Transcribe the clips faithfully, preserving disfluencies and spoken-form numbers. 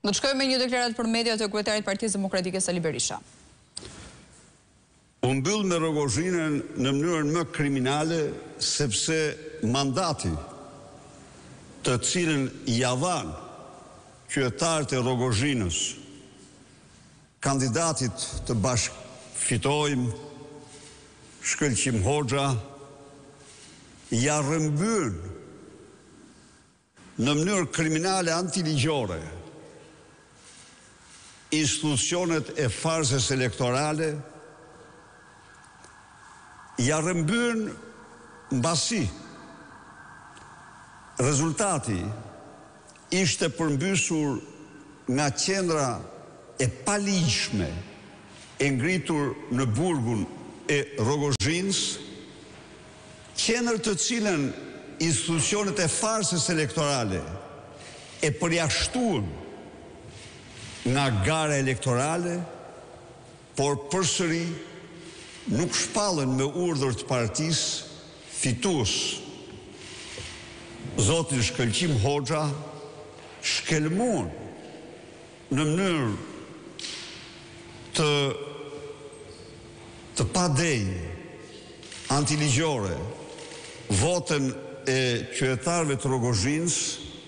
Do të shkojmë me një deklaratë për media të kryetarit Partisë Demokratike Sali Berisha. U mbyll me Rogozhinën në mënyrën më kriminale sepse mandati të cilën ja dhan kryetarët e Rogozhinës kandidatit të bashkëfitojmë Shkëlqim Hoxha ja rrëmbyn në mënyrë kriminale antiligjore institucionet e farzës elektorale, ja rrëmbyn mbasi rezultati ishte përmbysur nga qendra e paligjshme e ngritur në burgun e Rogozhinës, qendër të cilën institucionet e farsës elektorale e përjashtuan nga gara elektorale, por përsëri nuk shpallën me urdhër të partisë fitues. Zoti Shkëlqim Hoxha shkelmon në mënyrë të të padej antiligjore votën e qytetarëve të Rogozhinës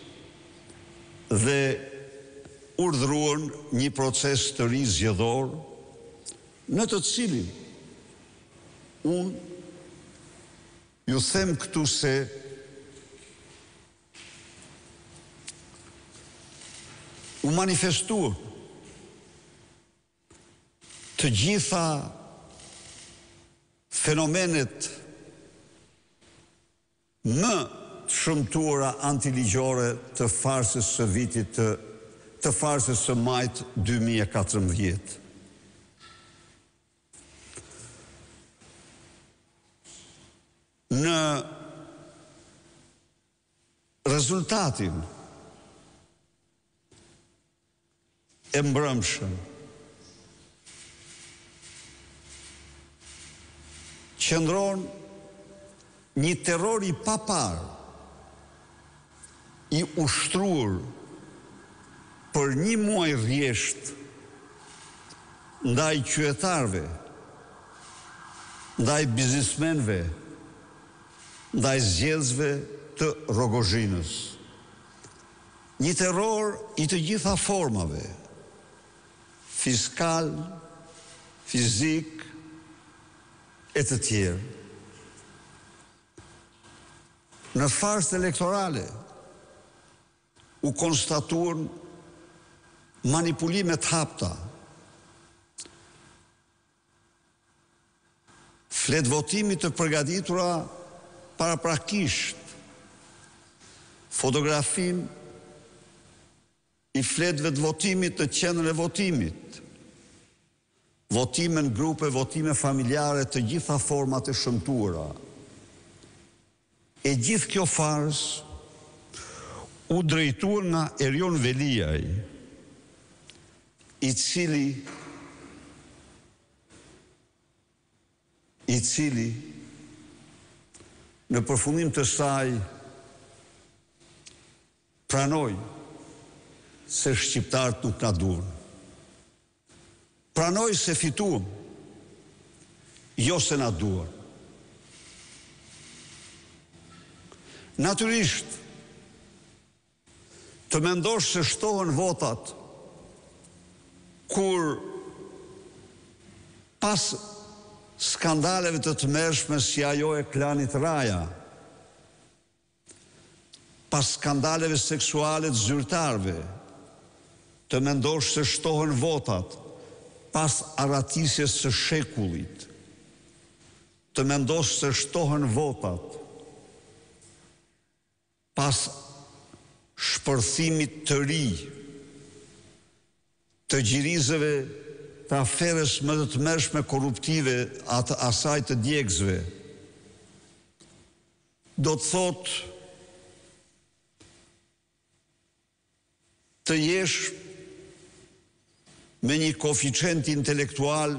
dhe urdhëruan një proces të ri zgjedhor në të cilin unë ju them këtu se u manifestuan të gjitha fenomenet më të shëmtuara antiligjore të farsës së vitit të, të farsës së majt dy mijë e katërmbëdhjetë. Në rezultatin e mbrëmshëm qëndron një terror i papar i ushtruar për një muaj rresht ndaj qytetarëve, ndaj biznesmenëve, ndaj zgjedhësve të Rogozhinës. Një terror i të gjitha formave, fiskal, fizik, e të tjerë. Në farsë elektorale u konstatuan manipulimet hapta, flet votimit të përgatitura paraprakisht, fotografim i fletëve të votimit të qendrën e votimit, votime në grupe, votime familjare, të gjitha format e shëmtuara. E gjithë kjo fars u drejtuar nga Erion Veliaj, i cili i cili në përfundim të saj pranoi se shqiptarët nuk na duan. Pranoi se fituam, jo se na duan. Natyrisht, të mendosh se shtohen votat kur pas skandaleve të tmerrshme si ajo e klanit Raja, pas skandaleve seksuale të zyrtarëve, të mendosh se shtohen votat pas arratisjes së shekullit, të mendosh se shtohen votat pas shpërthimit të ri të gjirizëve të aferës më të tmerrshme korruptive atë asaj të djegësve, do të thot të jesh me një koeficient intelektual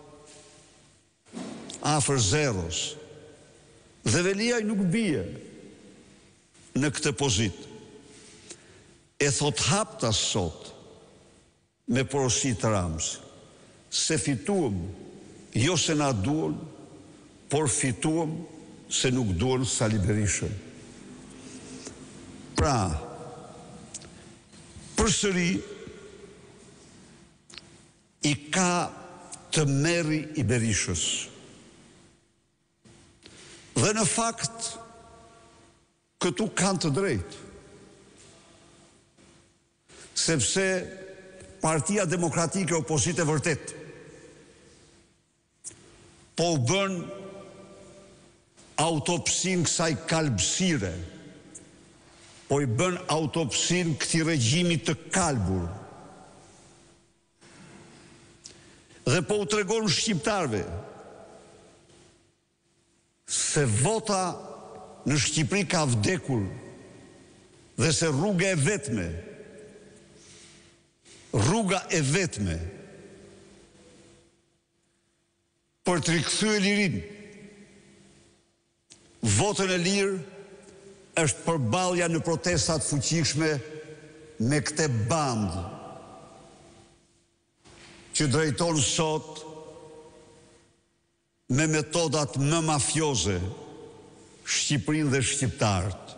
afër zeros. Dhe Veliaj nuk bie në këtë pozitë. E thot hapta sot me porosi të Ramës. Se fituam, jo se na duan, por fituam se nuk duan Sali Berishën. Pra, përsëri i ka të merri i Berishës. Dhe në fakt, këtu kanë të drejtë. Sepse Partia Demokratike Opozite vërtet po u bën autopsin kësaj kalbësire, po i bën autopsin këtij regjimi të kalbur. Dhe po u tregon shqiptarve se vota në Shqipëri ka vdekur dhe se rruga e vetme, rruga e vetme për të rikthyer lirinë, votën e lirë, është përballja në protestat fuqishme me këtë bandë që drejton sot me metodat më mafioze Shqipërinë dhe shqiptarët.